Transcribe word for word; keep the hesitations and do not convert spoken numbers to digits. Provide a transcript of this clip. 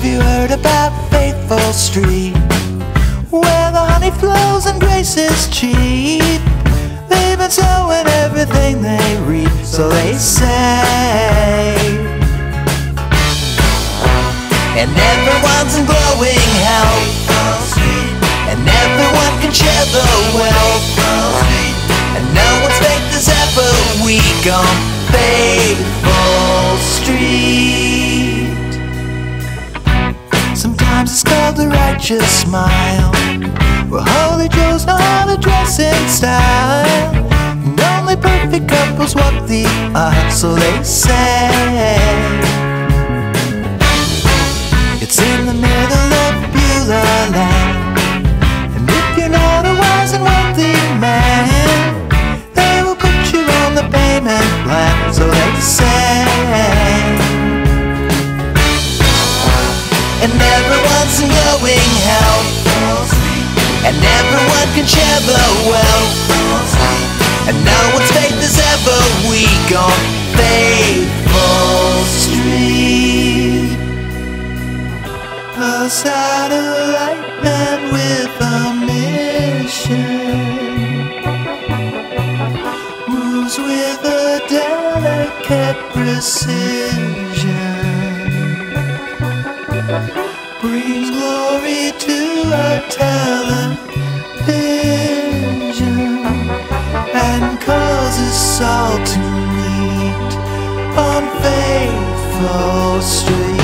you heard about Faithful Street, where the honey flows and grace is cheap? They've been sowing everything they reap, so they say. And everyone's in glowing health, and everyone can share the wealth, and no one's faith is ever weak on Faithful Street. Sometimes it's called the righteous smile, where holy Joes know how to dress in style, and only perfect couples walk the aisle, so they say. It's in the middle of Beulah land, and if you're not a wise and wealthy man, they will put you on the payment plan, so they say. And everyone's in glowing health, and everyone can share the wealth, and no one's faith is ever weak on Faithful Street. A satellite man with a mission moves with a delicate precision, brings glory to our television, and causes all to meet on Faithful Street.